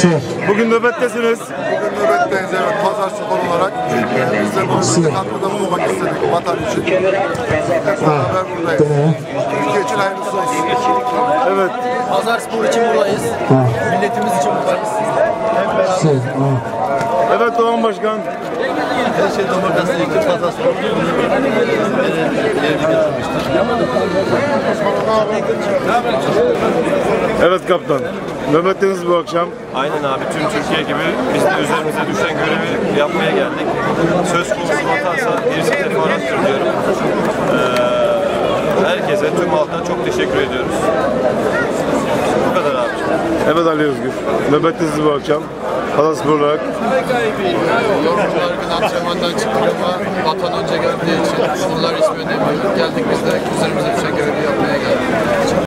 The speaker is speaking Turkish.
Bugün nöbettesiniz. Bugün nöbetteyiz, evet, Pazar Spor olarak. Biz de bunu katkıda bulunmak istedik vatan için. Hep beraber buradayız. Türkiye için hayırlısı olsun. Evet. Pazar Spor için buradayız. Milletimiz için buradayız. Hep beraber. Evet Doğan Başkan. Her şey demokrasi için Pazar Spor Evet kaptan. Nöbetteniz bu akşam. Aynen abi, tüm Türkiye gibi biz de üzerimize düşen görevi yapmaya geldik. Söz konusu vatansa birisi teferruattır diyorum. Herkese, tüm halka çok teşekkür ediyoruz. Bu kadar abi. Evet Ali Özgür. Nöbetteniz bu akşam. Pazarspor olarak. Yorumcular gün antrenmandan çıktık ama vatan önce geldiği için bunlar ismi ödemiyor. Geldik biz de üzerimize düşen görevi yapmaya geldik.